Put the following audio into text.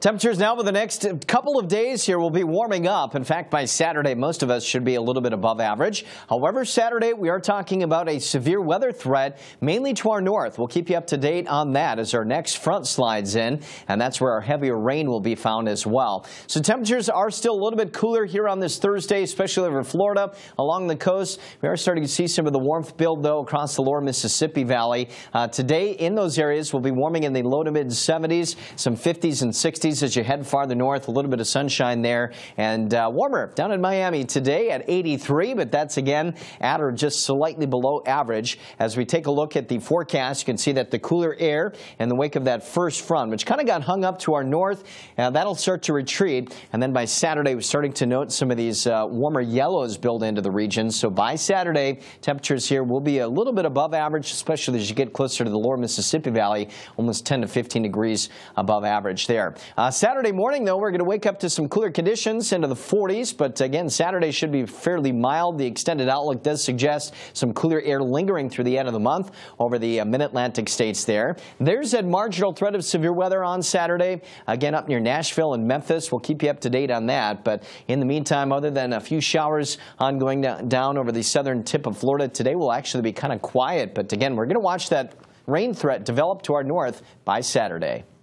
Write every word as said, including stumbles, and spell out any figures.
Temperatures now for the next couple of days here will be warming up. In fact, by Saturday, most of us should be a little bit above average. However, Saturday, we are talking about a severe weather threat, mainly to our north. We'll keep you up to date on that as our next front slides in, and that's where our heavier rain will be found as well. So temperatures are still a little bit cooler here on this Thursday, especially over Florida along the coast. We are starting to see some of the warmth build, though, across the lower Mississippi Valley. Uh, today, in those areas, we'll be warming in the low to mid seventies, some fifties and sixties. As you head farther north, a little bit of sunshine there, and uh, warmer down in Miami today at eighty-three, but that's again at or just slightly below average. As we take a look at the forecast, you can see that the cooler air in the wake of that first front, which kind of got hung up to our north, uh, that'll start to retreat, and then by Saturday we're starting to note some of these uh, warmer yellows build into the region. So by Saturday, temperatures here will be a little bit above average, especially as you get closer to the lower Mississippi Valley, almost ten to fifteen degrees above average there. Uh, Saturday morning, though, we're going to wake up to some cooler conditions into the forties, but again, Saturday should be fairly mild. The extended outlook does suggest some cooler air lingering through the end of the month over the uh, mid-Atlantic states there. There's a marginal threat of severe weather on Saturday, again up near Nashville and Memphis. We'll keep you up to date on that, but in the meantime, other than a few showers ongoing down over the southern tip of Florida, today will actually be kind of quiet, but again, we're going to watch that rain threat develop to our north by Saturday.